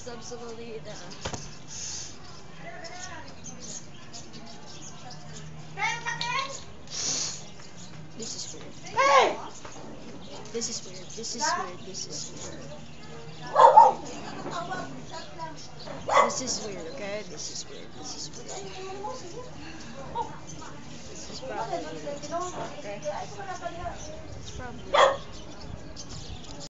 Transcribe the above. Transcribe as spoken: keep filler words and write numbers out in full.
absolutely the. This is weird. This is weird. This is weird. This is weird. This is weird, okay? This is weird. This is weird. This is probably weird. Okay? It's probably weird.